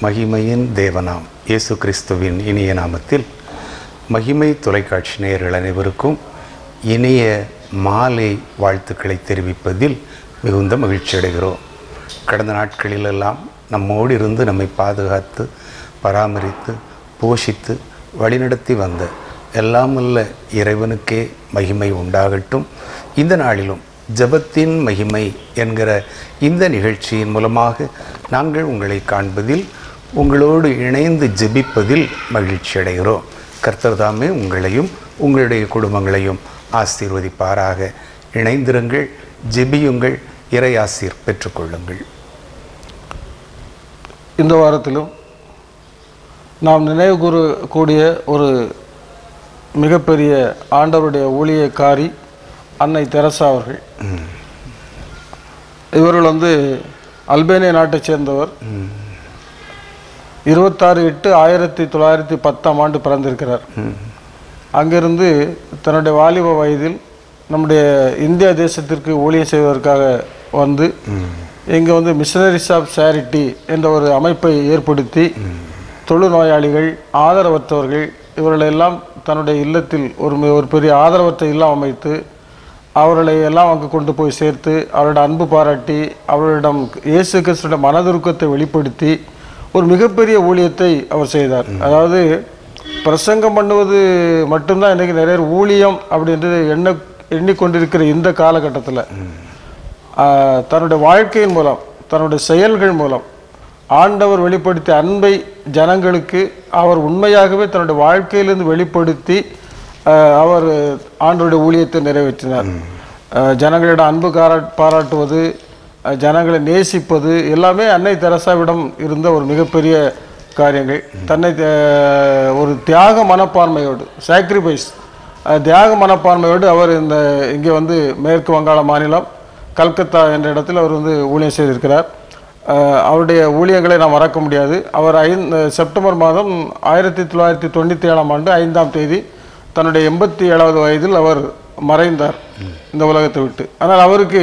மகிமையின் தேவனாம் இயேசு கிறிஸ்துவின் இனிய நாமத்தில் மகிமை தொலைக்காட்சி நேயர்கள் அனைவருக்கும் இனிய மாலை வாழ்த்துக்களை தெரிவிப்பதில் மிகுந்த மகிழ்ச்சி அடைகிறோம். கடந்த நாட்களிலெல்லாம் நம்மோடு இருந்து நம்மை பாதுகாத்து பராமரித்து போஷித்து வழிநடத்தி வந்த எல்லாமல்ல இறைவனுக்கே மகிமை உண்டாகட்டும். இந்த நாளிலும் ஜெபத்தின் மகிமை என்கிற இந்த நிகழ்ச்சியின் மூலமாக நாங்கள் உங்களை காண்பதில் உங்களோடு இணைந்து ஜெபிப்பதில் மகிழ்ச்சி அடைகிறோம். கர்த்தர் தாமே உங்களையும் உங்களுடைய குடும்பங்களையும் ஆசீர்வதிப்பாராக. இணைந்திருங்கள், ஜெபியுங்கள், இறை ஆசீர் பெற்றுக்கொள்ளுங்கள். இந்த வாரத்திலும் நாம் நினைவு கூறக்கூடிய ஒரு மிகப்பெரிய ஆண்டவருடைய ஊழியக்காரி அன்னை தெரசா அவர்கள். இவர்கள் அல்பேனியா நாட்டைச் சேர்ந்தவர். 26/8/1910 பிறந்திருக்கிறார். அங்கிருந்து தன்னுடைய வாலிப வயதில் நம்முடைய இந்தியா தேசத்திற்கு ஊழியம் செய்வதற்காக வந்து இங்கே மிஷனரிஸ் ஆஃப் சேரிட்டி என்ற ஒரு அமைப்பை ஏற்படுத்தி தொழுநோயாளிகள், ஆதரவற்றவர்கள் இவர்களெல்லாம் தன்னுடைய இல்லத்தில் ஒரு பெரிய ஆதரவற்ற இல்லம் அமைத்து அவர்களை எல்லாம் அங்கு கொண்டு போய் சேர்த்து அவரோட அன்பு பாராட்டி அவர்களிடம் இயேசு கிறிஸ்துவோட மனதுருக்கத்தை வெளிப்படுத்தி ஒரு மிகப்பெரிய ஊழியத்தை அவர் செய்தார். அதாவது பிரசங்கம் பண்ணுவது மட்டும்தான் இன்றைக்கி நிறைய ஊழியம் அப்படின்றது எண்ணிக்கொண்டிருக்கிற இந்த காலகட்டத்தில் தன்னுடைய வாழ்க்கையின் மூலம் தன்னுடைய செயல்கள் மூலம் ஆண்டவர் வெளிப்படுத்திய அன்பை ஜனங்களுக்கு அவர் உண்மையாகவே தன்னுடைய வாழ்க்கையிலிருந்து வெளிப்படுத்தி அவர் ஆண்டவருடைய ஊழியத்தை நிறைவேற்றினார். ஜனங்களிடம் அன்பு பாராட்டுவது, ஜனங்களை நேசிப்பது எல்லாமே அன்னை தெரசாவிடம் இருந்த ஒரு மிகப்பெரிய காரியங்கள். தன்னை ஒரு தியாக மனப்பான்மையோடு, சாக்ரிஃபைஸ் தியாக மனப்பான்மையோடு அவர் இங்கே மேற்கு வங்காள மாநிலம் கல்கத்தா என்ற இடத்தில் அவர் ஊழியம் செய்திருக்கிறார். அவருடைய ஊழியங்களை நாம் மறக்க முடியாது. அவர் செப்டம்பர் மாதம் 1997 5ஆம் தேதி தன்னுடைய 87வது வயதில் அவர் மறைந்தார் இந்த உலகத்தை விட்டு. ஆனால் அவருக்கு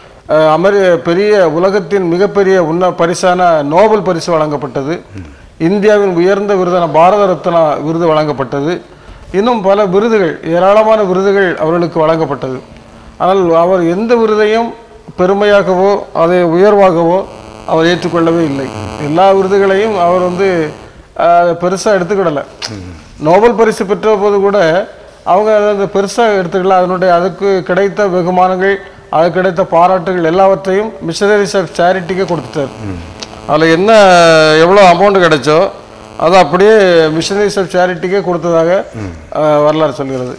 பெரிய உலகத்தின் மிகப்பெரிய பரிசான நோபல் பரிசு வழங்கப்பட்டது. இந்தியாவின் உயர்ந்த விருதான பாரத ரத்னா விருது வழங்கப்பட்டது. இன்னும் பல விருதுகள், ஏராளமான விருதுகள் அவர்களுக்கு வழங்கப்பட்டது. ஆனால் அவர் எந்த விருதையும் பெருமையாகவோ அதை உயர்வாகவோ அவர் ஏற்றுக்கொள்ளவே இல்லை. எல்லா விருதுகளையும் அவர் பெருசாக எடுத்துக்கிடலை. நோபல் பரிசு பெற்ற போது கூட அவங்க அதை பெருசாக எடுத்துக்கல. அதுக்கு கிடைத்த வெகுமானங்கள், அது கிடைத்த பாராட்டுகள் எல்லாவற்றையும் மிஷனரிஸ் ஆஃப் சேரிட்டிக்கு கொடுத்துட்டார். அதில் என்ன எவ்வளோ அமௌண்ட் கிடைச்சோ அதை அப்படியே மிஷனரிஸ் ஆஃப் சேரிட்டிக்கே கொடுத்ததாக வரலாறு சொல்கிறது.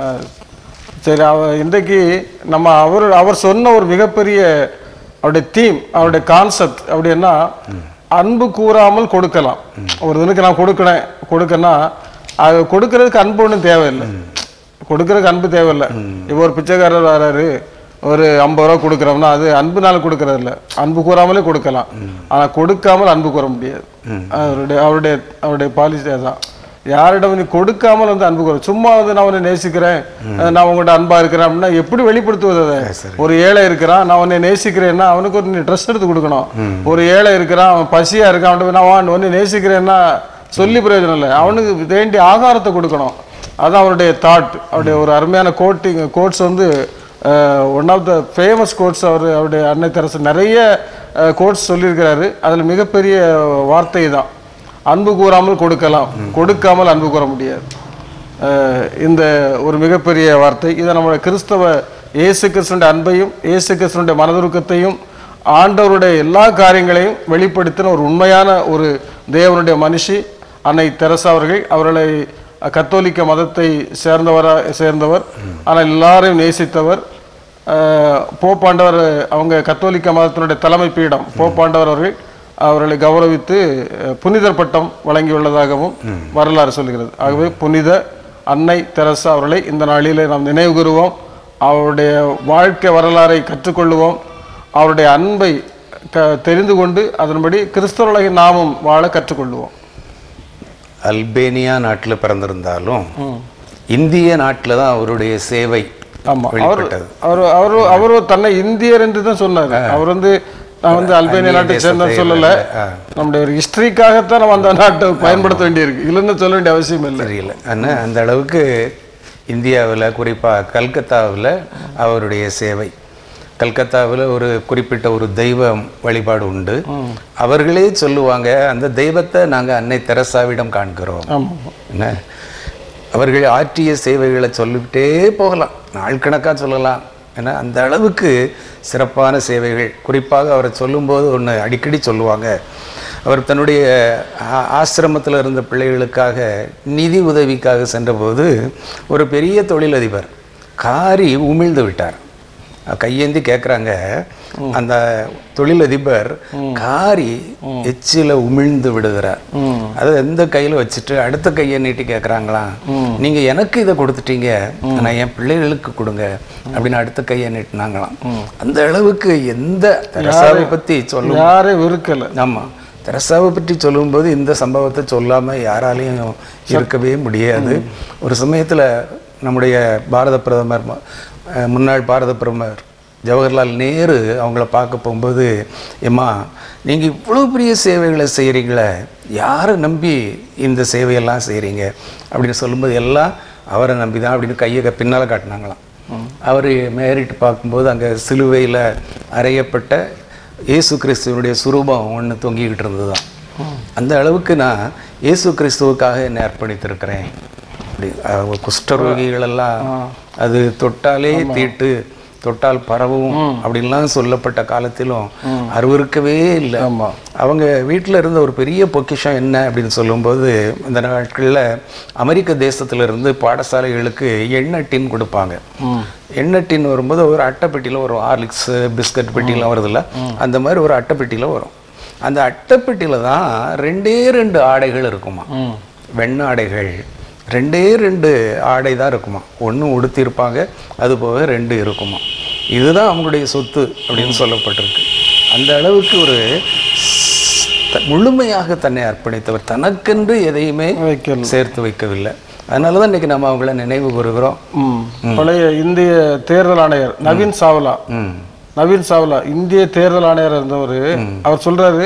சரி, இன்றைக்கு நம்ம அவர் சொன்ன ஒரு மிகப்பெரிய அவருடைய தீம், அவருடைய கான்செப்ட் அப்படின்னா அன்பு கூறாமல் கொடுக்கலாம். ஒரு இதுக்கு நான் கொடுக்கன்னா அது கொடுக்கறதுக்கு அன்பு ஒன்றும் தேவையில்லை. கொடுக்கறதுக்கு அன்பு தேவையில்லை. இப்போ ஒரு பிச்சைக்காரர் வராரு, ஒரு 50 ரூபா கொடுக்குறோம்னா அது அன்புனால கொடுக்கறது இல்லை, அன்பு கூறாமலே கொடுக்கலாம். ஆனால் கொடுக்காமல் அன்பு கூற முடியாது. அவருடைய பாலிசி தான். யாரிடம் நீ கொடுக்காமல் அன்பு கூற, சும்மா நான் உன்னை நேசிக்கிறேன், நான் உங்கள்கிட்ட அன்பா இருக்கிறேன் அப்படின்னா எப்படி வெளிப்படுத்துவது? அதை ஒரு ஏழை இருக்கிறான், நான் உன்னை நேசிக்கிறேன்னா அவனுக்கு ஒரு நீ ட்ரெஸ் எடுத்து கொடுக்கணும். ஒரு ஏழை இருக்கிறான், அவன் பசியா இருக்கான், அவன் நான் உன்னை நேசிக்கிறேன்னா சொல்லி பிரயோஜனம் இல்லை, அவனுக்கு வேண்டிய ஆகாரத்தை கொடுக்கணும். அதுதான் அவருடைய தாட். அவருடைய ஒரு அருமையான quotes one of the famous quotes. அவருடைய அன்னை தெரசா நிறைய கோட்ஸ் சொல்லியிருக்கிறாரு. அதில் மிகப்பெரிய வார்த்தை தான், அன்பு கூறாமல் கொடுக்கலாம், கொடுக்காமல் அன்பு கூற முடியாது. இந்த ஒரு மிகப்பெரிய வார்த்தை. இதை நம்மளுடைய கிறிஸ்தவ இயேசு கிறிஸ்துவினுடைய அன்பையும் இயேசு கிறிஸ்துவினுடைய மனதுருக்கத்தையும் ஆண்டவருடைய எல்லா காரியங்களையும் வெளிப்படுத்தின ஒரு உண்மையான ஒரு தேவனுடைய மனுஷி அன்னை தெரசா அவர்கள். அவர்களை கத்தோலிக்க மதத்தை சேர்ந்தவர், ஆனால் எல்லாரையும் நேசித்தவர். போப்பாண்டவர், அவங்க கத்தோலிக்க மதத்தினுடைய தலைமை பீடம் போப்பாண்டவர் அவர்கள் அவர்களை கௌரவித்து புனிதர் பட்டம் வழங்கியுள்ளதாகவும் வரலாறு சொல்கிறது. ஆகவே புனித அன்னை தெரசா அவர்களை இந்த நாளிலே நாம் நினைவு கூறுவோம். அவருடைய வாழ்க்கை வரலாறை கற்றுக்கொள்ளுவோம். அவருடைய அன்பை தெரிந்து கொண்டு அதன்படி கிறிஸ்தவர்களை நாமும் வாழ கற்றுக்கொள்ளுவோம். அல்பேனியா நாட்டில் பிறந்திருந்தாலும் இந்திய நாட்டில் தான் அவருடைய சேவை. ஆமாம், அவர் தன்னை இந்தியர் என்று தான் சொன்னார். அவர் நான் வந்து அல்பேனியா நாட்டை சேர்ந்த சொல்லலை, நம்முடைய ஒரு ஹிஸ்டரிக்காகத்தான் நம்ம அந்த நாட்டை பயன்படுத்த வேண்டியிருக்கு, இல்லைன்னு சொல்ல வேண்டிய அவசியம் இல்லை. தெரியல. ஆனால் அந்த அளவுக்கு இந்தியாவில் குறிப்பாக கல்கத்தாவில் அவருடைய சேவை, கல்கத்தாவில் ஒரு குறிப்பிட்ட ஒரு தெய்வ வழிபாடு உண்டு. அவர்களே சொல்லுவாங்க, அந்த தெய்வத்தை நாங்கள் அன்னை தெரசாவிடம் காண்கிறோம். என்ன அவர்கள் ஆற்றிய சேவைகளை சொல்லிக்கிட்டே போகலாம், நாள் கணக்காக சொல்லலாம். ஏன்னா அந்த அளவுக்கு சிறப்பான சேவைகள். குறிப்பாக அவரை சொல்லும்போது ஒன்று அடிக்கடி சொல்லுவாங்க, அவர் தன்னுடைய ஆசிரமத்தில் இருந்த பிள்ளைகளுக்காக நிதி உதவிக்காக சென்றபோது ஒரு பெரிய தொழிலதிபர் காரி உமிழ்ந்து விட்டார். கையேந்தி கேட்குறாங்க, அந்த தொழிலதிபர் காரி எச்சில உமிழ்ந்து விடுகிறார். அதை எந்த கையில் வச்சுட்டு அடுத்த கையை நீட்டி கேட்குறாங்களாம், நீங்கள் எனக்கு இதை கொடுத்துட்டீங்க, நான் என் பிள்ளைகளுக்கு கொடுங்க அப்படின்னு அடுத்த கையை நீட்டினாங்களாம். அந்த அளவுக்கு எந்த தெரசாவை பற்றி சொல்லும் யாரும் இருக்கலை. ஆமாம், தெரசாவை பற்றி சொல்லும்போது இந்த சம்பவத்தை சொல்லாமல் யாராலையும் இருக்கவே முடியாது. ஒரு சமயத்தில் நம்முடைய பாரத பிரதமர், முன்னாள் பாரத பிரதமர் ஜவஹர்லால் நேரு அவங்கள பார்க்க போகும்போது, ஏம்மா நீங்கள் இவ்வளோ பெரிய சேவைகளை செய்கிறீங்களே, யாரை நம்பி இந்த சேவையெல்லாம் செய்கிறீங்க அப்படின்னு சொல்லும்போது எல்லாம் அவரை நம்பி தான் அப்படின்னு கையை பின்னால் காட்டினாங்களாம். அவர் மேறிட்டு பார்க்கும்போது அங்கே சிலுவையில் அறையப்பட்ட இயேசு கிறிஸ்துவனுடைய சுரூபம் ஒன்று தொங்கிக்கிட்டு இருந்தது தான். அந்த அளவுக்கு நான் இயேசு கிறிஸ்துவுக்காக என்னை அர்ப்பணித்திருக்கிறேன். அப்படி குஷ்டரோகிகளெல்லாம் அது தொட்டாலே தீட்டு, தொட்டால் பரவும் அப்படின்லாம் சொல்லப்பட்ட காலத்திலும் அருவருக்கவே இல்லை. அவங்க வீட்டில் இருந்த ஒரு பெரிய பொக்கிஷம் என்ன அப்படின்னு சொல்லும்போது, இந்த நாட்களில் அமெரிக்க தேசத்திலிருந்து பாடசாலைகளுக்கு எண்ணெய் டின் கொடுப்பாங்க. எண்ணெய் டின் வரும்போது ஒரு அட்டைப்பெட்டியில் வரும், ஹார்லிக்ஸ் பிஸ்கட் பெட்டிலாம் வருதில்ல, அந்த மாதிரி ஒரு அட்டைப்பெட்டியில் வரும். அந்த அட்டைப்பெட்டியில் தான் 2 ஆடைகள் இருக்குமா, வெண்ணாடைகள். 2 ஆடை தான் இருக்குமா, ஒன்று உடுத்திருப்பாங்க, அது போக 2 இருக்குமா. இதுதான் அவங்களுடைய சொத்து அப்படின்னு சொல்லப்பட்டிருக்கு. அந்த அளவுக்கு ஒரு முழுமையாக தன்னை அர்ப்பணித்தவர், தனக்கென்று எதையுமே சேர்த்து வைக்கவில்லை. அதனால தான் இன்னைக்கு நம்ம அவங்கள நினைவு கூறுகிறோம். பழைய இந்திய தேர்தல் ஆணையர் நவீன் சாவ்லா, நவீன் சாவ்லா இந்திய தேர்தல் ஆணையர் இருந்தவர். அவர் சொல்றாரு,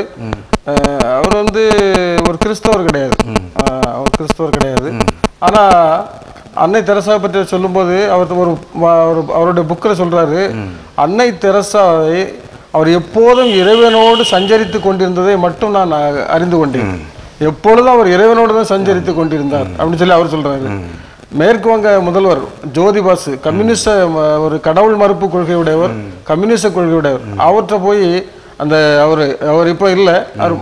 அவர் வந்து ஒரு கிறிஸ்தவர் கிடையாது, அவர் கிறிஸ்தவர் கிடையாது. ஆனா அன்னை தெரசா பற்றி சொல்லும்போது அவர் அவருடைய புக்கில் சொல்றாரு, அன்னை தெரசாவை அவர் எப்போதும் இறைவனோடு சஞ்சரித்து கொண்டிருந்ததை மட்டும் நான் அறிந்து கொண்டேன். எப்பொழுதும் அவர் இறைவனோடு தான் சஞ்சரித்து கொண்டிருந்தார் அப்படின்னு சொல்லி அவர் சொல்றாரு. மேற்கு வங்க முதல்வர் ஜோதிபாசு கம்யூனிஸ்ட, ஒரு கடவுள் மறுப்பு கொள்கையுடையவர், கம்யூனிஸ்ட கொள்கையுடையவர். அவர்கிட்ட போய் அந்த அவர் இப்போ இல்லை,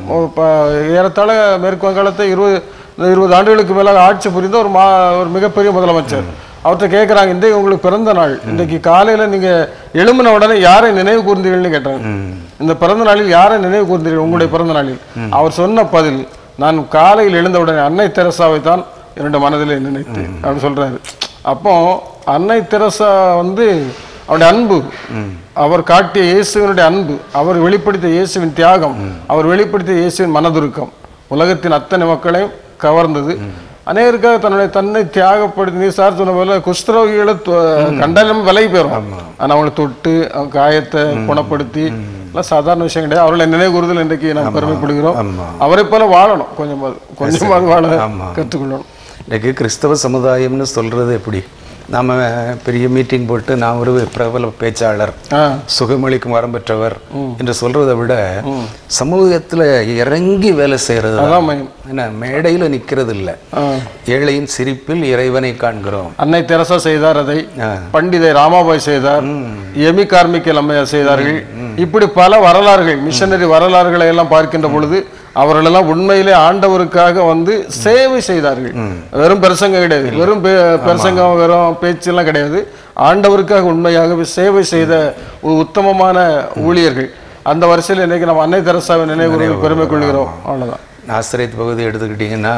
ஏறத்தாழ மேற்கு வங்காளத்தை 20 ஆண்டுகளுக்கு மேலாக ஆட்சி புரிந்த ஒரு மிகப்பெரிய முதலமைச்சர். அவர்கிட்ட கேட்குறாங்க, இன்றைக்கு உங்களுக்கு பிறந்த நாள், இன்றைக்கு காலையில் நீங்கள் எழும்பின உடனே யாரை நினைவு கூர்ந்தீர்கள்னு கேட்டாங்க. இந்த பிறந்த நாளில் யாரை நினைவு கூர்ந்தீர்கள் உங்களுடைய பிறந்த நாளில்? அவர் சொன்ன பதில், நான் காலையில் எழுந்த உடனே அன்னை தெரசாவை தான் என்னுடைய மனதில் நினைத்து அப்படின்னு சொல்றாரு. அப்போ அன்னை தெரசா வந்து அவருடைய அன்பு, அவர் காட்டிய இயேசுவினுடைய அன்பு, அவர் வெளிப்படுத்திய இயேசுவின் தியாகம், அவர் வெளிப்படுத்திய இயேசுவின் மனதுருக்கம் உலகத்தின் அத்தனை மக்களையும் கவர்ந்தது. அநேகருக்காக தன்னை தியாகப்படுத்தி, நீ சார் சொன்ன போல குஷ்டரோகிகளை கண்டாலும் விலை பெறும், ஆனால் அவங்களை தொட்டு காயத்தை குணப்படுத்தி எல்லாம் சாதாரண விஷயம் கிடையாது. அவர்களை நினைவு கூறுதல் இன்றைக்கு நாம் பெருமைப்படுகிறோம். அவரை போல வாழணும், கொஞ்சமாவது வாழ கற்றுக்கொள்ளணும். இன்றைக்கு கிறிஸ்தவ சமுதாயம்னு சொல்றது எப்படி, நாம பெரிய மீட்டிங் போட்டு நான் ஒரு பிரபல பேச்சாளர், சுகமளிக்கும் வரம் பெற்றவர் என்று சொல்றதை விட சமூகத்துல இறங்கி வேலை செய்யறது, என்ன மேடையில நிக்கிறது இல்லை. ஏழையின் சிரிப்பில் இறைவனை காண்கிறோம். அன்னை தெரசா செய்தார், அதை பண்டிதை ராமாபாய் செய்தார், எமி கார்மிக்கல் அம்மையார் செய்தார்கள். இப்படி பல வரலாறுகள், மிஷனரி வரலாறுகளை எல்லாம் பார்க்கின்ற பொழுது அவர்களெல்லாம் உண்மையிலே ஆண்டவருக்காக வந்து சேவை செய்தார்கள். வெறும் பிரசங்கம் கிடையாது, வெறும் பிரசங்கம் வெறும் பேச்செல்லாம் கிடையாது. ஆண்டவருக்காக உண்மையாகவே சேவை செய்த உத்தமமான ஊழியர்கள். அந்த வரிசையில் இன்னைக்கு நம்ம அன்னை தெரசாவை நினைவு பெருமை கொள்கிறோம். அவ்வளோதான். நாசரேத் பகுதி எடுத்துக்கிட்டீங்கன்னா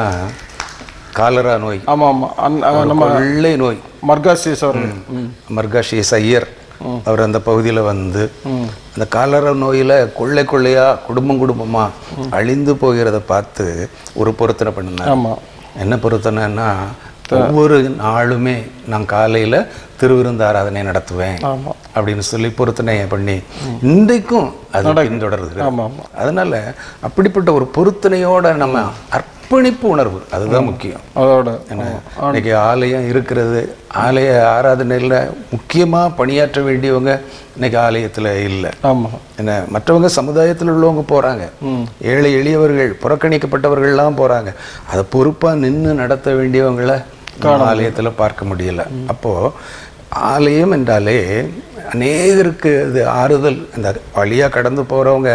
காலரா நோய், நம்ம வெள்ளை நோய், மர்காஷியஸ் ஐயர் அவர் அந்த பகுதியில் வந்து அந்த காலரா நோயில் கொள்ளையா குடும்பமா அழிந்து போகிறத பார்த்து ஒரு பொருத்தனை பண்ணினார். என்ன பொருத்தனைன்னா, ஒவ்வொரு நாளுமே நான் காலையில் திருவிருந்து ஆராதனை நடத்துவேன் அப்படின்னு சொல்லி பொருத்தனை பண்ணி இன்றைக்கும் அது பின்தொடருது. அதனால அப்படிப்பட்ட ஒரு பொருத்தனையோட நம்ம அர்ப்பணிப்பு உணர்வு அதுதான் முக்கியம். அதோட இன்னைக்கு ஆலயம் இருக்கிறது, ஆலய ஆராதனையில் முக்கியமாக பணியாற்ற வேண்டியவங்க இன்னைக்கு ஆலயத்தில் இல்லை. என்ன மற்றவங்க சமுதாயத்தில் உள்ளவங்க போகிறாங்க, ஏழை எளியவர்கள் புறக்கணிக்கப்பட்டவர்கள்லாம் போகிறாங்க. அதை பொறுப்பாக நின்று நடத்த வேண்டியவங்களை ஆலயத்தில் பார்க்க முடியல. அப்போது ஆலயம் என்றாலே அநேகருக்கு அது ஆறுதல். இந்த வழியாக கடந்து போகிறவங்க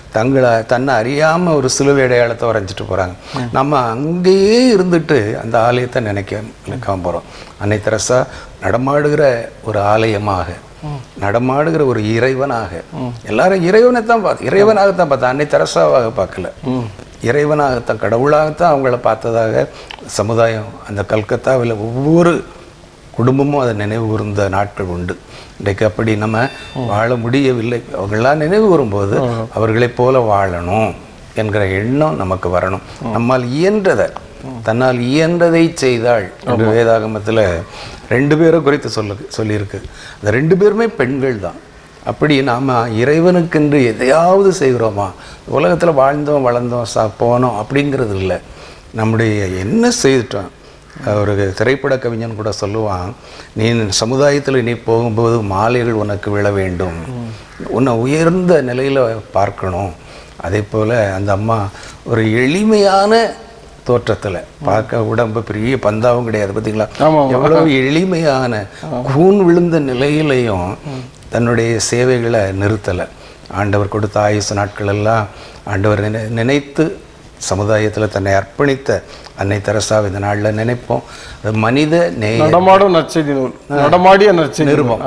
தன்னை அறியாமல் ஒரு சிலுவை அடையாளத்தை வரைஞ்சிட்டு போகிறாங்க. நம்ம அங்கேயே இருந்துட்டு அந்த ஆலயத்தை நினைக்காம போகிறோம். அன்னை தெரசா நடமாடுகிற ஒரு ஆலயமாக, நடமாடுகிற ஒரு இறைவனாக, எல்லாரும் இறைவனாகத்தான் பார்த்தா, அன்னை தெரசாவாக பார்க்கல, இறைவனாகத்தான் கடவுளாகத்தான் அவங்கள பார்த்ததாக சமுதாயம் அந்த கல்கத்தாவில் ஒவ்வொரு குடும்பமும் அதை நினைவு கூர்ந்த நாட்கள் உண்டு. இன்றைக்கு அப்படி நம்ம வாழ முடியவில்லை. அவர்களெல்லாம் நினைவு கூறும்போது அவர்களைப் போல வாழணும் என்கிற எண்ணம் நமக்கு வரணும். நம்மால் இயன்றதை, தன்னால் இயன்றதை செய்தாள் என்று வேதாகமத்தில் 2 பேரை குறித்து சொல்லியிருக்கு. அந்த 2 பேருமே பெண்கள் தான். அப்படி நாம் இறைவனுக்கென்று எதையாவது செய்கிறோமா? உலகத்தில் வாழ்ந்தோம் வளர்ந்தோம் போனோம் அப்படிங்கிறது இல்லை. நம்முடைய என்ன செய்துட்டோம். ஒரு திரைப்பட கவிஞன் கூட சொல்லுவான், நீ சமுதாயத்தில் நீ போகும்போது மாலைகள் உனக்கு விழ வேண்டும், உன்னை உயர்ந்த நிலையில் பார்க்கணும். அதே போல் அந்த அம்மா ஒரு எளிமையான தோற்றத்தில் பார்க்க, உடம்பு பெரிய பந்தாவும் கிடையாது, பார்த்தீங்களா? எவ்வளோ எளிமையான கூன் விழுந்த நிலையிலையும் தன்னுடைய சேவைகளை நிறுத்தலை. ஆண்டவர் கொடுத்த ஆயுசு நாட்கள் எல்லாம் ஆண்டவர் நினைத்து சமுதாயத்தில் தன்னை அர்ப்பணித்த அன்னை தெரசாவை இந்த நாளில் நினைப்போம். அது மனித நடமாடும் நற்செய்தி நூல், நடமாடிய நற்செய்தி நிருபம்,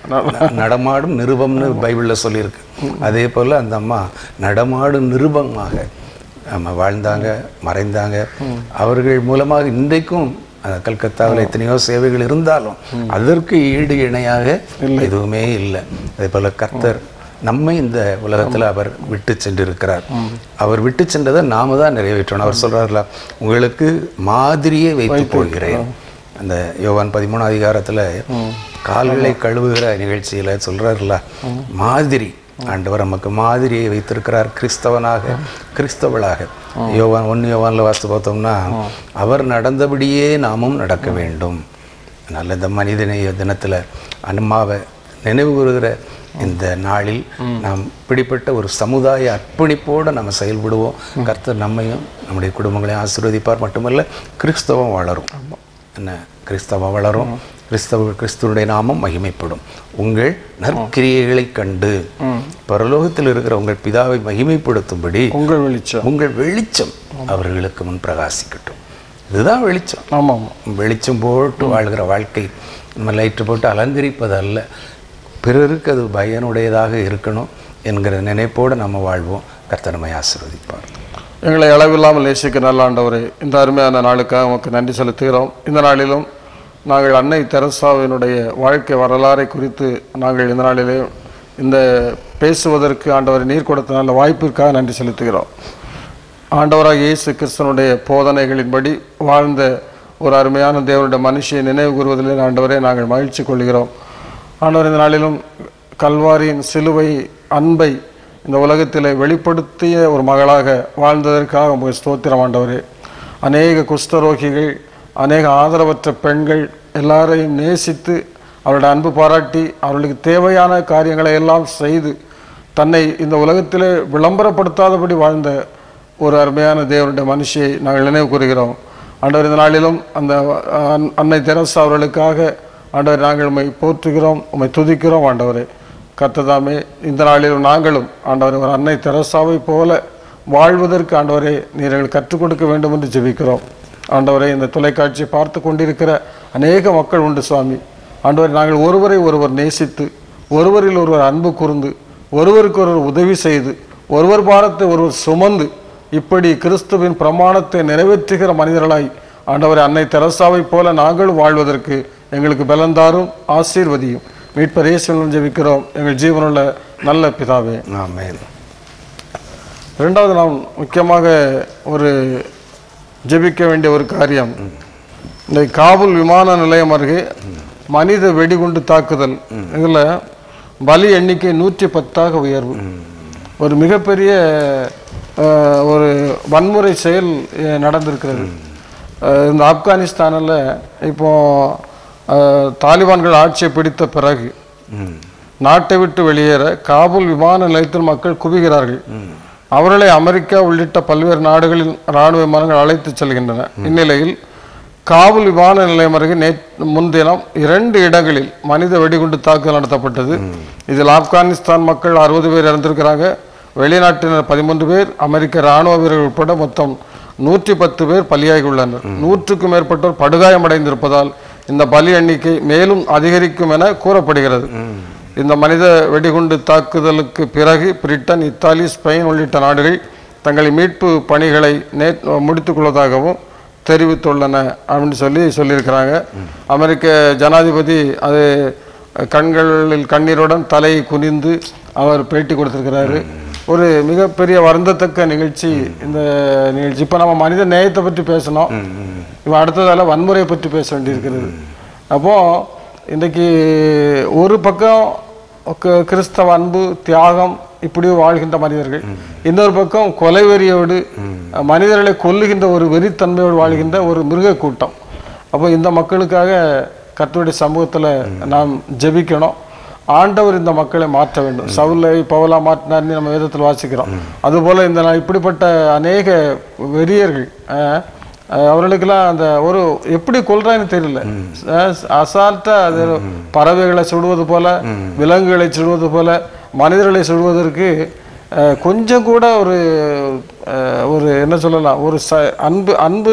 நடமாடும் நிருபம்னு பைபிளில் சொல்லியிருக்கு. அதே போல் அந்த அம்மா நடமாடும் நிருபமாக நம்ம வாழ்ந்தாங்க, மறைந்தாங்க. அவர்கள் மூலமாக இன்றைக்கும் கல்கத்தாவில் எத்தனையோ சேவைகள் இருந்தாலும் அதற்கு ஈடு இணையாக எதுவுமே இல்லை. அதே போல் கர்த்தர் நம்மை இந்த உலகத்தில் அவர் விட்டு சென்றிருக்கிறார். அவர் விட்டு சென்றதை நாம தான் நிறைவேற்றணும். அவர் சொல்றாருல, உங்களுக்கு மாதிரியே வைத்து போகிறேன். அந்த யோவான் 13 அதிகாரத்தில் கால்களை கழுவுகிற நிகழ்ச்சியில் சொல்றாருல, மாதிரி ஆண்டவர் நமக்கு மாதிரியை வைத்திருக்கிறார். கிறிஸ்தவனாக, கிறிஸ்தவளாக. யோவான் 1 யோவானில் வாசித்து பார்த்தோம்னா, அவர் நடந்தபடியே நாமும் நடக்க வேண்டும். அதனால் இந்த மனிதநேய தினத்தில் அம்மாவை நினைவு கூறுகிற இந்த நாளில் நாம் இப்படிப்பட்ட ஒரு சமுதாய அர்ப்பணிப்போடு நம்ம செயல்படுவோம். கர்த்தர் நம்மையும் நம்முடைய குடும்பங்களையும் ஆசீர்வதிப்பார். மட்டுமல்ல, கிறிஸ்தவம் வளரும். என்ன கிறிஸ்தவம் வளரும், கிறிஸ்துவனுடைய நாமம் மகிமைப்படும். உங்கள் நற்கிரியைகளை கண்டு பரலோகத்தில் இருக்கிற உங்கள் பிதாவை மகிமைப்படுத்தும்படி உங்கள் வெளிச்சம் அவர்களுக்கு முன் பிரகாசிக்கட்டும். இதுதான் வெளிச்சம். வெளிச்சம் போட்டு வாழ்கிற வாழ்க்கை நம்ம லைட்டு போட்டு அலங்கரிப்பது அல்ல, பிறருக்கு அது பயனுடையதாக இருக்கணும் என்கிற நினைப்போடு நம்ம வாழ்வோம். கர்த்தர் நம்மை ஆசீர்வதிப்பார். எங்களை அளவில்லாமல் நேசிக்க நல்ல ஆண்டவரே, இந்த அருமையான நாளுக்காக உமக்கு நன்றி செலுத்துகிறோம். இந்த நாளிலும் நாங்கள் அன்னை தெரசாவினுடைய வாழ்க்கை வரலாறை குறித்து நாங்கள் இந்த நாளிலே இந்த பேசுவதற்கு ஆண்டவரை நீர் கொடுத்த நல்ல வாய்ப்பிற்காக நன்றி செலுத்துகிறோம். ஆண்டவராக இயேசு கிறிஸ்தனுடைய போதனைகளின்படி வாழ்ந்த ஒரு அருமையான தேவனுடைய மனுஷியை நினைவு கூறுவதிலே ஆண்டவரே நாங்கள் மகிழ்ச்சி கொள்கிறோம். ஆண்டவர் இந்த நாளிலும் கல்வாரியின் சிலுவை அன்பை இந்த உலகத்தில் வெளிப்படுத்திய ஒரு மகளாக வாழ்ந்ததற்காக உங்களுக்கு ஸ்தோத்திரம் ஆண்டவரே. அநேக குஷ்டரோகிகள், அநேக ஆதரவற்ற பெண்கள் எல்லாரையும் நேசித்து அவருடைய அன்பு பாராட்டி அவர்களுக்கு தேவையான காரியங்களை எல்லாம் செய்து தன்னை இந்த உலகத்தில் விளம்பரப்படுத்தாதபடி வாழ்ந்த ஒரு அருமையான தேவனுடைய மனுஷியை நாங்கள் நினைவு கூறுகிறோம். ஆண்டவர் இந்த நாளிலும் அந்த அன்னை தெரசா அவர்களுக்காக ஆண்டவர் நாங்கள் உம்மை போற்றுகிறோம், உம்மை துதிக்கிறோம். ஆண்டவரே கர்த்ததாமே, இந்த நாளிலும் நாங்களும் ஆண்டவரே ஒரு அன்னை தெரசாவை போல வாழ்வதற்கு ஆண்டவரே நீர் எங்களுக்கு கற்றுக் கொடுக்க வேண்டும் என்று ஜெபிக்கிறோம். ஆண்டவரே, இந்த தொலைக்காட்சியை பார்த்து கொண்டிருக்கிற அநேக மக்கள் உண்டு சுவாமி. ஆண்டவரே, நாங்கள் ஒருவரை ஒருவர் நேசித்து, ஒருவரில் ஒருவர் அன்பு கூர்ந்து, ஒருவருக்கு ஒருவர் உதவி செய்து, ஒருவர் பாரத்தை ஒருவர் சுமந்து, இப்படி கிறிஸ்துவின் பிரமாணத்தை நிறைவேற்றுகிற மனிதர்களாய் ஆண்டவரே அன்னை தெரசாவை போல நாங்களும் வாழ்வதற்கு எங்களுக்கு பலந்தாரும் ஆசீர்வதியும். மீட்பர் இயேசுவின் ஜெபிக்கிறோம் எங்கள் ஜீவனுள்ள நல்ல பிதாவே, ஆமென். இரண்டாவது நாம் முக்கியமாக ஒரு ஜெபிக்க வேண்டிய ஒரு காரியம், இந்த காபூல் விமான நிலையம் அருகே மனித வெடிகுண்டு தாக்குதல், இதில் பலி எண்ணிக்கை 110 உயர்வு. ஒரு மிகப்பெரிய ஒரு வன்முறை செயல் நடந்திருக்கிறது. இந்த ஆப்கானிஸ்தானில் இப்போ தாலிபான்கள் ஆட்சியை பிடித்த பிறகு நாட்டை விட்டு வெளியேற காபூல் விமான நிலையத்தில் மக்கள் குவிகிறார்கள். அவர்களை அமெரிக்கா உள்ளிட்ட பல்வேறு நாடுகளின் இராணுவ விமானங்கள் அழைத்து செல்கின்றன. இந்நிலையில் காபூல் விமான நிலையம் அருகே முன்தினம் 2 இடங்களில் மனித வெடிகுண்டு தாக்குதல் நடத்தப்பட்டது. இதில் ஆப்கானிஸ்தான் மக்கள் 60 பேர் இறந்திருக்கிறாங்க. வெளிநாட்டினர் 13 பேர், அமெரிக்க இராணுவ வீரர்கள் உட்பட மொத்தம் 110 பேர் பலியாகி உள்ளனர். 100க்கும் மேற்பட்டோர் படுகாயமடைந்திருப்பதால் இந்த பலி எண்ணிக்கை மேலும் அதிகரிக்கும் என கூறப்படுகிறது. இந்த மனித வெடிகுண்டு தாக்குதலுக்கு பிறகு பிரிட்டன், இத்தாலி, ஸ்பெயின் உள்ளிட்ட நாடுகள் தங்கள் மீட்பு பணிகளை முடித்துக் கொள்வதாகவும் தெரிவித்துள்ளன அப்படின்னு சொல்லியிருக்கிறாங்க. அமெரிக்க ஜனாதிபதி அது கண்களில் கண்ணீருடன் தலையை குனிந்து அவர் பேட்டி கொடுத்திருக்கிறாரு. ஒரு மிகப்பெரிய வருந்தத்தக்க நிகழ்ச்சி இந்த நிகழ்ச்சி. இப்போ நம்ம மனித நேயத்தை பற்றி பேசணும், இப்போ அடுத்ததால வன்முறையை பற்றி பேச வேண்டியிருக்கிறது. அப்போது இன்றைக்கு ஒரு பக்கம் கிறிஸ்தவ அன்பு, தியாகம் இப்படியோ வாழ்கின்ற மனிதர்கள், இன்னொரு பக்கம் கொலைவெறியோடு மனிதர்களை கொல்லுகின்ற ஒரு வெறித்தன்மையோடு வாழ்கின்ற ஒரு மிருக கூட்டம். அப்போ இந்த மக்களுக்காக கர்த்தருடைய சமூகத்தில் நாம் ஜெபிக்கணும். ஆண்டவர் இந்த மக்களை மாற்ற வேண்டும். சவுலை பவுலா மாற்றினார்னு நம்ம வேதத்தில் வாசிக்கிறோம். அதுபோல் இந்த இப்படிப்பட்ட அநேக வெறியர்கள் அவர்களுக்கெல்லாம் அந்த ஒரு எப்படி கொல்றான்னு தெரியல, அசால்ட்டா அது பறவைகளை சுடுவது போல, விலங்குகளை சுடுவது போல மனிதர்களை சுடுவதற்கு கொஞ்சம் கூட ஒரு என்ன சொல்லலாம், ஒரு அன்பு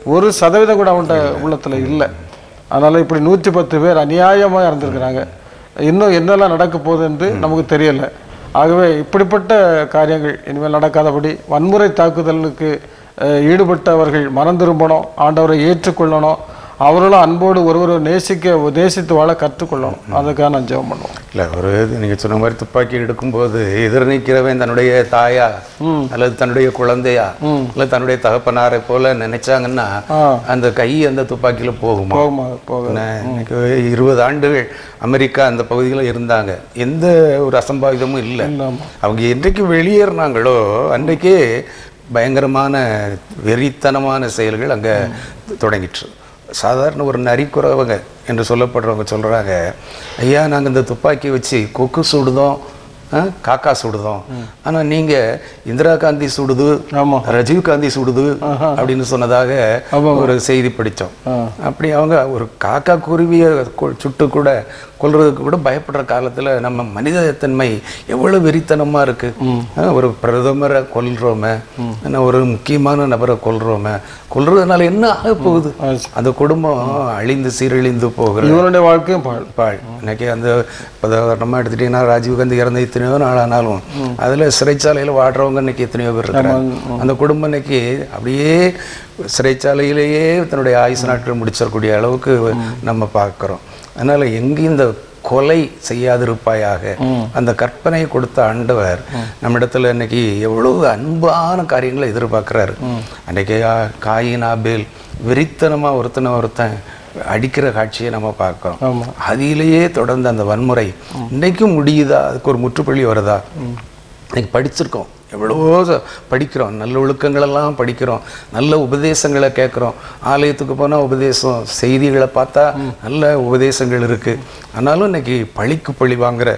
1% கூட அவன்கிட்ட உள்ளத்துல இல்லை. அதனால இப்படி 110 பேர் அநியாயமா இறந்துருக்கிறாங்க. இன்னும் என்னெல்லாம் நடக்க போகுது என்று நமக்கு தெரியல. ஆகவே இப்படிப்பட்ட காரியங்கள் இனிமேல் நடக்காதபடி வன்முறை தாக்குதலுக்கு ஈடுபட்டவர்கள் மனம் திரும்பணும், ஆண்டவரை ஏற்றுக்கொள்ளணும், அவர்களும் அன்போடு ஒருவரை நேசித்து வாழ கற்றுக்கொள்ளணும். அதுக்காக நான் ஜெபம் பண்ணுவோம். இல்லை, ஒரு நீங்கள் சொன்ன மாதிரி துப்பாக்கி எடுக்கும்போது எதிர் நிற்கிறவன் தன்னுடைய தாயா அல்லது தன்னுடைய குழந்தையா அல்லது தன்னுடைய தகப்பனாரை போல நினைச்சாங்கன்னா அந்த கை அந்த துப்பாக்கியில போகுமா? இன்னைக்கு 20 ஆண்டுகள் அமெரிக்கா அந்த பகுதியில் இருந்தாங்க, எந்த ஒரு அசம்பாவிதமும் இல்லை. அவங்க என்றைக்கு வெளியேறினாங்களோ அன்றைக்கே பயங்கரமான வெறித்தனமான செயல்கள் அங்கே தொடங்கிட்டு. சாதாரண ஒரு நரிக்குறவங்க என்று சொல்லப்படுறவங்க சொல்கிறாங்க, ஐயா நாங்கள் இந்த துப்பாக்கி வச்சு கொக்கு சுடுதோம், காக்கா சுடுதோம், ஆனால் நீங்கள் இந்திரா காந்தி சுடுது, ராஜீவ் காந்தி சுடுது அப்படின்னு சொன்னதாக ஒரு செய்தி படித்தோம். அப்படி அவங்க ஒரு காக்கா குருவியை சுட்டு கூட கொல்றதுக்கு கூட பயப்படுற காலத்தில் நம்ம மனிதத்தன்மை எவ்வளோ வெறித்தனமாக இருக்குது. ஒரு பிரதமரை கொல்றோமே, ஒரு முக்கியமான நபரை கொல்றதுனால என்ன ஆக போகுது? அந்த குடும்பம் அழிந்து சீரழிந்து போகுது, இவருடைய வாழ்க்கையும் பாழ். இன்னைக்கு அந்த நம்ம எடுத்துட்டீங்கன்னா ராஜீவ்காந்தி இறந்த எத்தனையோ நாளானாலும் அதில் சிறைச்சாலையில் வாடுறவங்க இன்னைக்கு எத்தனையோ பேர் இருக்கிறாங்க. அந்த குடும்பம் இன்னைக்கு அப்படியே சிறைச்சாலையிலேயே தன்னுடைய ஆயுசு நாட்கள் முடிச்சிடக்கூடிய அளவுக்கு நம்ம பார்க்குறோம். அதனால எங்கேயும் இந்த கொலை செய்யாதிருப்பாயாக அந்த கற்பனையை கொடுத்த ஆண்டவர் நம்மிடத்துல இன்னைக்கு எவ்வளவு அன்பான காரியங்களை எதிர்பார்க்கிறாரு. அன்றைக்கு காயின் ஆபேல் வெறித்தனமா ஒருத்தன் அடிக்கிற காட்சியை நம்ம பார்க்கிறோம். அதிலேயே தொடர்ந்து அந்த வன்முறை இன்னைக்கும் முடியுதா? அதுக்கு ஒரு முற்றுப்புள்ளி வருதா? இன்னைக்கு படிச்சிருக்கோம், எவ்வளவோ படிக்கிறோம், நல்ல ஒழுக்கங்களெல்லாம் படிக்கிறோம், நல்ல உபதேசங்களை கேட்குறோம். ஆலயத்துக்கு போனால் உபதேசம், செய்திகளை பார்த்தா நல்ல உபதேசங்கள் இருக்குது. ஆனாலும் இன்னைக்கு பழிக்கு பழி வாங்குற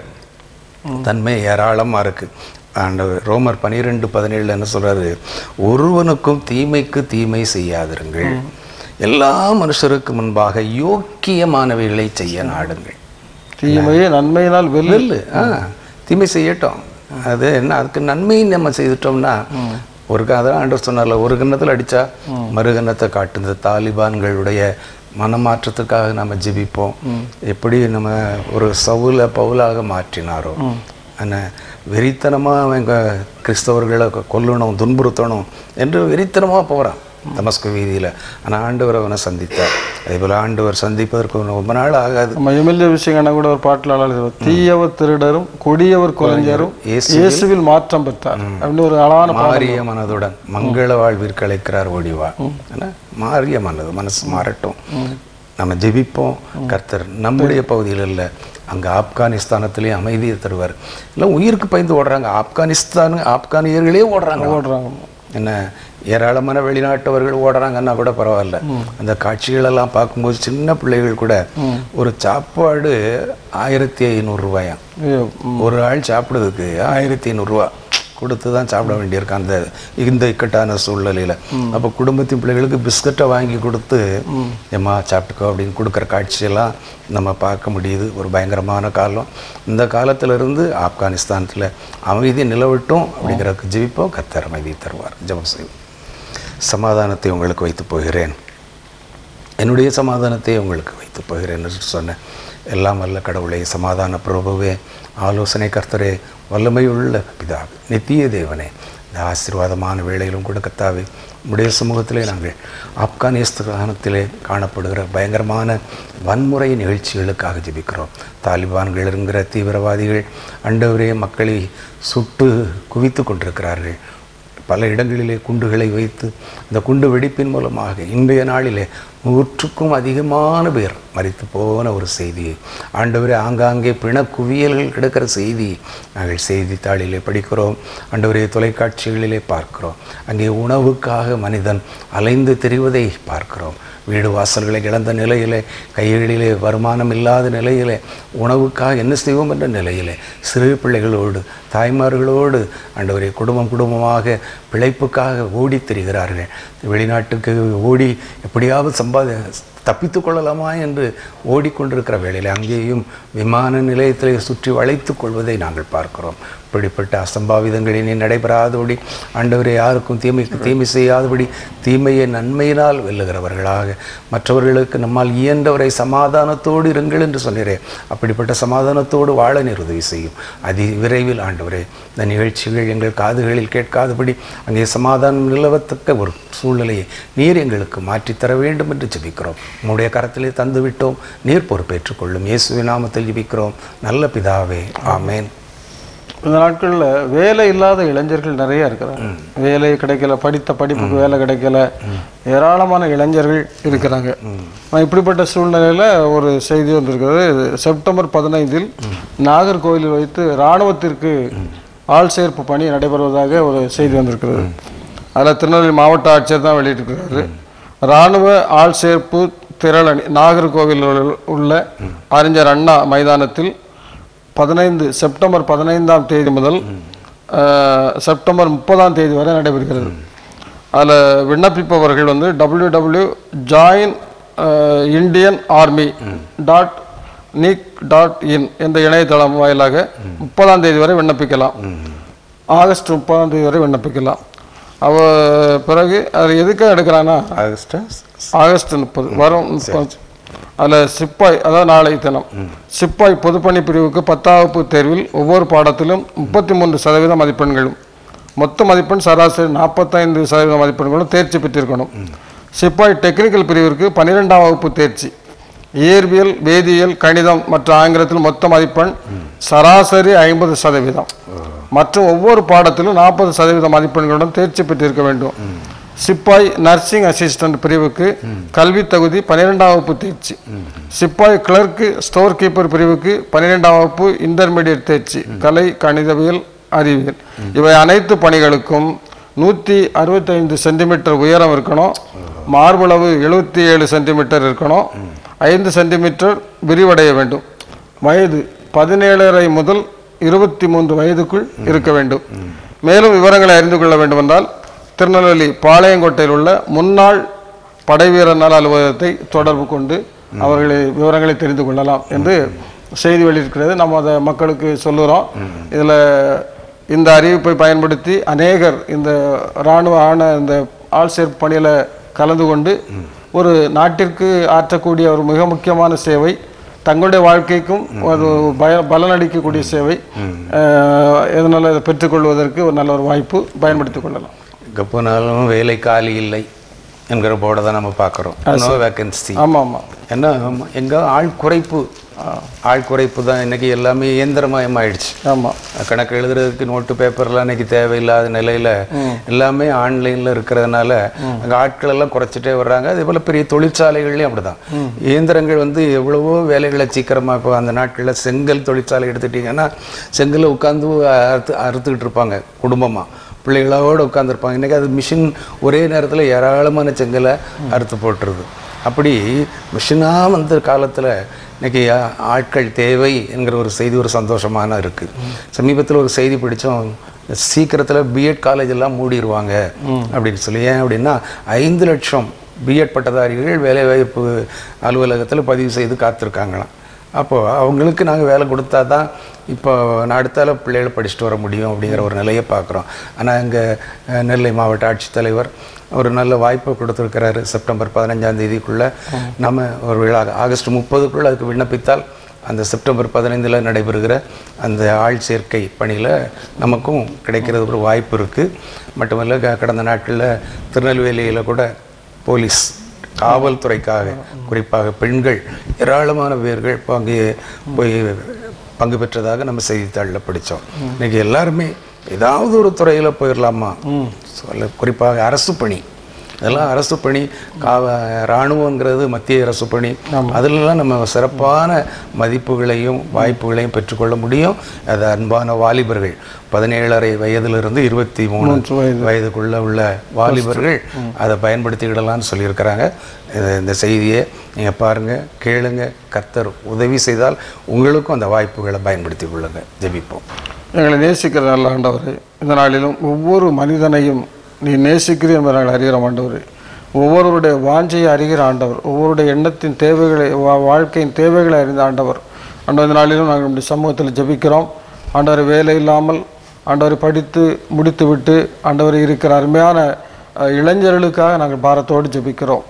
தன்மை ஏராளமாக இருக்குது. ஆண்டவர் ரோமர் 12:17 என்ன சொல்கிறாரு? ஒருவனுக்கும் தீமைக்கு தீமை செய்யாதிருங்கள், எல்லா மனுஷருக்கு முன்பாக யோக்கியமானவைகளை செய்ய நாடுங்கள். தீமையை நன்மையினால் வெல்லு. தீமை செய்யட்டும், அது என்ன, அதுக்கு நன்மையை நம்ம செய்துட்டோம்னா ஒரு அதான் ஆண்டவர் சொன்னார்ல, ஒரு கன்னத்தில் அடித்தா மறுகன்னத்தை காட்டு. இந்த தாலிபான்களுடைய மனமாற்றத்துக்காக நம்ம ஜெபிப்போம். எப்படி நம்ம ஒரு சவுல பவுலாக மாற்றினாரோ, ஆனால் வெறித்தனமாக அவங்க கிறிஸ்தவர்களை கொல்லணும், துன்புறுத்தணும் என்று வெறித்தனமாக போகிறான். தமஸ்கு வீதியில். ஆனால் ஆண்டவர் அவனை சந்தித்தார். அதேபோல் ஆண்டவர் சந்திப்பதற்கு ரொம்ப நாள் ஆகாது. நம்ம எம்எல்ஏ விஷயம் கூட ஒரு பாட்டில் தீயவர் திருடரும் கொடியவர் கொலைஞரும் இயேசுவில் மாற்றம் பெற்றார் அப்படின்னு ஒரு அழகான மாறிய மனதுடன் மங்கள வாழ்விற்கு அழைக்கிறார் ஓடிவா. மாறிய மனசு மாறட்டும். நம்ம ஜெபிப்போம். கர்த்தர் நம்முடைய பகுதியில் இல்லை, அங்கே ஆப்கானிஸ்தானத்திலே அமைதியை தருவார். இல்லை உயிருக்கு பயந்து ஓடுறாங்க. ஆப்கானியர்களே ஓடுறாங்க. என்ன ஏராளமான வெளிநாட்டவர்கள் ஓடுறாங்கன்னா கூட பரவாயில்ல. அந்த காட்சிகளெல்லாம் பார்க்கும்போது சின்ன பிள்ளைகள் கூட ஒரு சாப்பாடு 1500 ரூபாயாம். ஒரு ஆள் சாப்பிடுறதுக்கு 1500 ரூபா கொடுத்து தான் சாப்பிட வேண்டியிருக்கு இந்த இக்கட்டான சூழ்நிலையில். அப்போ குடும்பத்தின் பிள்ளைகளுக்கு பிஸ்கட்டை வாங்கி கொடுத்து ஏம்மா சாப்பிட்டுக்கோ அப்படின்னு கொடுக்குற காட்சியெல்லாம் நம்ம பார்க்க முடியுது. ஒரு பயங்கரமான காலம். இந்த காலத்திலிருந்து ஆப்கானிஸ்தானத்தில் அமைதி நிலவட்டும் அப்படிங்கிறதுக்கு ஜெபிப்போம். கர்த்தர் அமைதி தருவார். ஜெபம் செய்வோம். சமாதானத்தை உங்களுக்கு வைத்து போகிறேன், என்னுடைய சமாதானத்தை உங்களுக்கு வைத்து போகிறேன் என்று சொன்னேன். எல்லாம் வல்ல கடவுளே, சமாதான பிரபுவே, ஆலோசனை கர்த்தரே, வல்லமையுள்ள பிதாவே, நித்திய தேவனே, இந்த ஆசீர்வாதமான வேளையிலும் கூட கர்த்தாவே உடைய சமூகத்திலே நாங்கள் ஆப்கானிஸ்தானத்திலே காணப்படுகிற பயங்கரமான வன்முறை நிகழ்ச்சிகளுக்காக ஜெபிக்கிறோம். தாலிபான்கள் என்கிற தீவிரவாதிகள் ஆண்டவரே மக்களை சுட்டு குவித்து கொண்டிருக்கிறார்கள். பல இடங்களிலே குண்டுகளை வைத்து இந்த குண்டு வெடிப்பின் மூலமாக இன்றைய நாளிலே 100க்கும் அதிகமான பேர் மரித்து போன ஒரு செய்தியை ஆண்டவரே, ஆங்காங்கே பிண குவியல்கள் கிடக்கிற செய்தி நாங்கள் செய்தித்தாளிலே படிக்கிறோம். ஆண்டவரே, தொலைக்காட்சிகளிலே பார்க்கிறோம். அங்கே உணவுக்காக மனிதன் அலைந்து திரிவதை பார்க்கிறோம். வீடு வாசல்களை இழந்த நிலையிலே, கைகளிலே வருமானம் இல்லாத நிலையிலே, உணவுக்காக என்ன செய்வோம் என்ற நிலையிலே, சிறு பிள்ளைகளோடு தாய்மார்களோடு ஆண்டவரே குடும்பமாக பிழைப்புக்காக ஓடி திரிகிறார்கள். வெளிநாட்டுக்கு ஓடி எப்படியாவது தப்பித்து கொள்ளலாமா என்று ஓடிக்கொண்டிருக்கிற வேளையில் அங்கேயும் விமான நிலையத்திலே சுற்றி வளைத்து கொள்வதை நாங்கள் பார்க்கிறோம். இப்படிப்பட்ட அசம்பாவிதங்களினே நடைபெறாதபடி ஆண்டவரை யாருக்கும் தீமை செய்யாதபடி தீமையை நன்மையினால் வெல்லுகிறவர்களாக மற்றவர்களுக்கு நம்மால் இயன்றவரை சமாதானத்தோடு இருங்கள் என்று சொன்னீரே, அப்படிப்பட்ட சமாதானத்தோடு வாழ உதவி செய்யும். அதி விரைவில் ஆண்டவரே, இந்த நிகழ்ச்சிகள் எங்கள் காதுகளில் கேட்காதபடி அங்கே சமாதானம் நிலவத்தக்க ஒரு சூழ்நிலையை நீர் எங்களுக்கு மாற்றித்தர வேண்டும் என்று ஜெபிக்கிறோம். உம்முடைய கரத்திலே தந்துவிட்டோம். நீர் பொறுப்பேற்றுக் கொள்ளும். இயேசுவின் நாமத்தில் ஜெபிக்கிறோம் நல்ல பிதாவே, ஆமேன். இந்த நாட்களில் வேலை இல்லாத இளைஞர்கள் நிறைய இருக்கிறாங்க. வேலை கிடைக்கல, படித்த படிப்புக்கு வேலை கிடைக்கல, ஏராளமான இளைஞர்கள் இருக்கிறாங்க. இப்படிப்பட்ட சூழ்நிலையில் ஒரு செய்தி வந்திருக்கிறது. செப்டம்பர் 15 நாகர்கோவிலில் வைத்து இராணுவத்திற்கு ஆள் சேர்ப்பு பணி நடைபெறுவதாக ஒரு செய்தி வந்திருக்கிறது. அதில் திருநெல்வேலி மாவட்ட ஆட்சியர் தான் வெளியிட்டிருக்கிறாரு. இராணுவ ஆள் சேர்ப்பு திரளணி நாகர்கோவிலில் உள்ள அறிஞர் அண்ணா மைதானத்தில் செப்டம்பர் 15ஆம் தேதி முதல் செப்டம்பர் 30ஆம் தேதி வரை நடைபெறுகிறது. அதில் விண்ணப்பிப்பவர்கள் www.joinindianarmy.nic.in என்ற இணையதளம் வாயிலாக 30ஆம் தேதி வரை விண்ணப்பிக்கலாம். ஆகஸ்ட் 30ஆம் தேதி வரை விண்ணப்பிக்கலாம். பிறகு அது எதுக்காக எடுக்கிறான்னா ஆகஸ்ட் 30 வரும் 30. அதில் சிப்பாய், அதாவது நாளை தினம் சிப்பாய் பொதுப்பணி பிரிவுக்கு 10ஆம் வகுப்பு தேர்வில் ஒவ்வொரு பாடத்திலும் 33% மதிப்பெண்களும், மொத்த மதிப்பெண் சராசரி 45% மதிப்பெண்களும் தேர்ச்சி பெற்றிருக்கணும். சிப்பாய் டெக்னிக்கல் பிரிவிற்கு 12ஆம் வகுப்பு தேர்ச்சி, இயற்பியல், வேதியியல், கணிதம் மற்றும் ஆங்கிலத்தில் மொத்த மதிப்பெண் சராசரி 50%, மற்றும் ஒவ்வொரு பாடத்திலும் 40% மதிப்பெண்களுடன் தேர்ச்சி பெற்றிருக்க வேண்டும். சிப்பாய் நர்சிங் அசிஸ்டன்ட் பிரிவுக்கு கல்வி தகுதி 12ஆம் வகுப்பு தேர்ச்சி. சிப்பாய் கிளர்க்கு ஸ்டோர் கீப்பர் பிரிவுக்கு 12ஆம் வகுப்பு இன்டர்மீடியட் தேர்ச்சி, கலை, கணிதவியல், அறிவியல். இவை அனைத்து பணிகளுக்கும் 165 சென்டிமீட்டர் உயரம் இருக்கணும், மார்பளவு 77 சென்டிமீட்டர் இருக்கணும், 5 சென்டிமீட்டர் விரிவடைய வேண்டும். வயது 17.5 முதல் 23 வயதுக்குள் இருக்க வேண்டும். மேலும் விவரங்களை அறிந்து கொள்ள வேண்டும் என்றால் திருநெல்வேலி பாளையங்கோட்டையில் உள்ள முன்னாள் படைவீரர் நல அலுவலகத்தை தொடர்பு கொண்டு விவரங்களை தெரிந்து கொள்ளலாம் என்று செய்தி வெளியிட்டிருக்கிறது. நம்ம அதை மக்களுக்கு சொல்லுகிறோம். இதில் இந்த அறிவிப்பை பயன்படுத்தி அநேகர் இந்த இராணுவ இந்த ஆள் சேர்ப்பு பணியில் கலந்து கொண்டு ஒரு நாட்டிற்கு ஆற்றக்கூடிய ஒரு மிக முக்கியமான சேவை, தங்களுடைய வாழ்க்கைக்கும் ஒரு பலனளிக்கக்கூடிய சேவை. இதனால் இதை பெற்றுக்கொள்வதற்கு ஒரு நல்ல ஒரு வாய்ப்பு, பயன்படுத்திக் கொள்ளலாம். எங்கே போனாலும் வேலை காலி இல்லை, என்கிற போர்டை தான் நம்ம பார்க்குறோம். No vacancy. ஆமாம் ஆமாம். ஏன்னா எங்கே ஆள் குறைப்பு தான் இன்றைக்கி எல்லாமே இயந்திரமயமாயிடுச்சு. ஆமாம். கணக்கு எழுதுறதுக்கு நோட்டு பேப்பர்லாம் இன்றைக்கி தேவையில்லாத நிலையில் எல்லாமே ஆன்லைனில் இருக்கிறதுனால அங்கே ஆட்கள் எல்லாம் குறைச்சிட்டே வர்றாங்க. அதே போல் பெரிய தொழிற்சாலைகள்லையும் அப்படி தான் இயந்திரங்கள் வந்து எவ்வளவோ வேலைகளை சீக்கிரமாக. இப்போ அந்த நாட்களில் செங்கல் தொழிற்சாலை எடுத்துட்டிங்கன்னா செங்கலை உட்காந்து அறுத்துக்கிட்டு இருப்பாங்க குடும்பமாக, பிள்ளைகளோடு உட்காந்துருப்பாங்க. இன்றைக்கி அது மிஷின் ஒரே நேரத்தில் ஏராளமான செங்கலை அறுத்து போட்டுருது. அப்படி மிஷினாக வந்த காலத்தில் இன்றைக்கி ஆட்கள் தேவை என்கிற ஒரு செய்தி ஒரு சந்தோஷமான இருக்குது. சமீபத்தில் ஒரு செய்தி பிடிச்சோம், சீக்கிரத்தில் பிஎட் காலேஜ் எல்லாம் மூடிடுவாங்க அப்படின்னு சொல்லி. ஏன் அப்படின்னா 5 லட்சம் பிஎட் பட்டதாரிகள் வேலைவாய்ப்பு அலுவலகத்தில் பதிவு செய்து காத்திருக்காங்களாம். அப்போது அவங்களுக்கு நாங்கள் வேலை கொடுத்தா தான் இப்போ அடுத்தால பிள்ளைகளை படிச்சுட்டு வர முடியும் அப்படிங்கிற ஒரு நிலையை பார்க்குறோம். ஆனால் இங்கே நெல்லை மாவட்ட ஆட்சித்தலைவர் ஒரு நல்ல வாய்ப்பை கொடுத்துருக்கிறாரு. செப்டம்பர் 15ஆம் தேதிக்குள்ளே நம்ம ஒரு விழா ஆகஸ்ட் 30க்குள்ளே அதுக்கு விண்ணப்பித்தால் அந்த செப்டம்பர் 15 நடைபெறுகிற அந்த ஆள் சேர்க்கை பணியில் நமக்கும் கிடைக்கிறது ஒரு வாய்ப்பு இருக்குது. மட்டுமல்ல கடந்த நாட்களில் திருநெல்வேலியில் கூட போலீஸ் காவல்துறைக்காக குறிப்பாக பெண்கள் ஏராளமான பேர்கள் இப்போ அங்கே போய் பங்கு பெற்றதாக நம்ம செய்தித்தாளில் படித்தோம். இன்றைக்கி எல்லாருமே ஏதாவது ஒரு துறையில் போயிடலாமா, குறிப்பாக அரசு பணி, இதெல்லாம் அரசு பணி. இராணுவங்கிறது மத்திய அரசு பணி. அதிலெல்லாம் நம்ம சிறப்பான மதிப்புகளையும் வாய்ப்புகளையும் பெற்றுக்கொள்ள முடியும். அது அன்பான வாலிபர்கள் 17.5 வயதிலிருந்து 23 வயதுக்குள்ளே உள்ள வாலிபர்கள் அதை பயன்படுத்திக்கிடலான்னு சொல்லியிருக்கிறாங்க. இந்த செய்தியை நீங்கள் பாருங்கள், கேளுங்க. கர்த்தர் உதவி செய்தால் உங்களுக்கும் அந்த வாய்ப்புகளை பயன்படுத்தி கொள்ளுங்க. ஜெபிப்போம். எங்களை நேசிக்கிற நல்ல ஆண்டவரே, இந்த நாளிலும் ஒவ்வொரு மனிதனையும் நீ நேசிக்கிறீர் என்பதை நாங்கள் அறிகிற ஆண்டவர். ஒவ்வொருவருடைய வாஞ்சையை அறிகிற ஆண்டவர், ஒவ்வொருடைய எண்ணத்தின் தேவைகளை, வாழ்க்கையின் தேவைகளை அறிந்த ஆண்டவர். இந்த நாளிலும் நாங்கள் நம்முடைய சமூகத்தில் ஜெபிக்கிறோம். ஆண்டவர் வேலை இல்லாமல் ஆண்டவரை படித்து முடித்து விட்டு ஆண்டவர் இருக்கிற அருமையான இளைஞர்களுக்காக நாங்கள் பாரத்தோடு ஜெபிக்கிறோம்.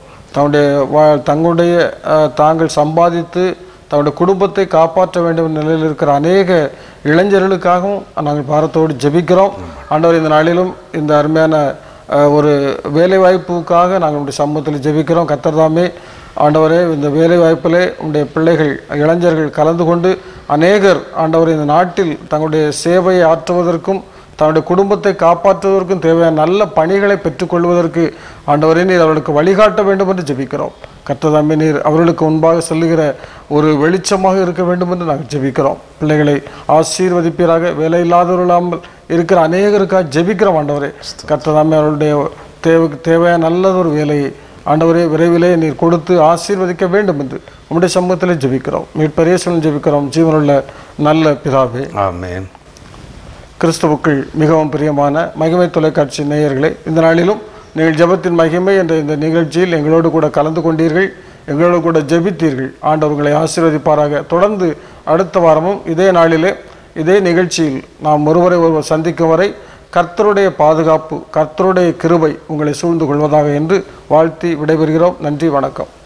தங்களுடைய தாங்கள் சம்பாதித்து தங்களுடைய குடும்பத்தை காப்பாற்ற வேண்டும் நிலையில் இருக்கிற அநேக இளைஞர்களுக்காகவும் நாங்கள் பாரத்தோடு ஜெபிக்கிறோம். ஆண்டவர் இந்த நாளிலும் இந்த அருமையான ஒரு வேலைவாய்ப்புக்காக நாங்கள் நம்முடைய சமூகத்தில் ஜெபிக்கிறோம். கர்த்தர் தாமே ஆண்டவரே இந்த வேலைவாய்ப்பிலே உங்களுடைய பிள்ளைகள் இளைஞர்கள் கலந்து கொண்டு அநேகர் ஆண்டவரை இந்த நாட்டில் தங்களுடைய சேவையை ஆற்றுவதற்கும் தன்னுடைய குடும்பத்தை காப்பாற்றுவதற்கும் தேவையான நல்ல பணிகளை பெற்றுக்கொள்வதற்கு ஆண்டவரே நீர் அவர்களுக்கு வழிகாட்ட வேண்டும் என்று ஜெபிக்கிறோம். கர்த்ததாமே நீர் அவர்களுக்கு முன்பாக செல்லுகிற ஒரு வெளிச்சமாக இருக்க வேண்டும் என்று நாங்கள் ஜெபிக்கிறோம். பிள்ளைகளை ஆசீர்வதிப்பீராக. வேலை இல்லாதவர்களாமல் இருக்கிற அநேகருக்காக ஜெபிக்கிறோம். ஆண்டவரே கர்த்ததாமே அவர்களுடைய தேவையான நல்லதொரு வேலையை ஆண்டவரே விரைவிலே நீர் கொடுத்து ஆசீர்வதிக்க வேண்டும் என்று உம்முடைய சமூகத்திலே ஜெபிக்கிறோம். மீட்பர் இயேசுவின் ஜெபிக்கிறோம். ஜீவனுள்ள நல்ல பிதாவே, ஆமென். கிறிஸ்துவுக்குள் மிகவும் பிரியமான மகிமை தொலைக்காட்சி நேயர்களே, இந்த நாளிலும் நீங்கள் ஜெபத்தின் மகிமை என்ற இந்த நிகழ்ச்சியில் எங்களோடு கூட கலந்து கொண்டீர்கள், எங்களோடு கூட ஜெபித்தீர்கள். ஆண்டவர்களை ஆசீர்வதிப்பாராக. தொடர்ந்து அடுத்த வாரமும் இதே நாளிலே இதே நிகழ்ச்சியில் நாம் ஒருவரை சந்திக்கும் வரை கர்த்தருடைய பாதுகாப்பு, கர்த்தருடைய கிருபை உங்களை சூழ்ந்து கொள்வதாக என்று வாழ்த்தி விடைபெறுகிறோம். நன்றி, வணக்கம்.